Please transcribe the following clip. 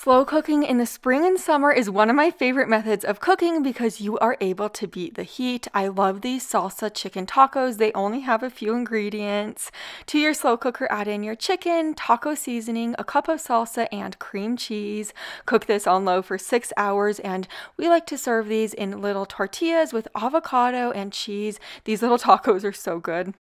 Slow cooking in the spring and summer is one of my favorite methods of cooking because you are able to beat the heat. I love these salsa chicken tacos. They only have a few ingredients. To your slow cooker, add in your chicken, taco seasoning, a cup of salsa, and cream cheese. Cook this on low for 6 hours, and we like to serve these in little tortillas with avocado and cheese. These little tacos are so good.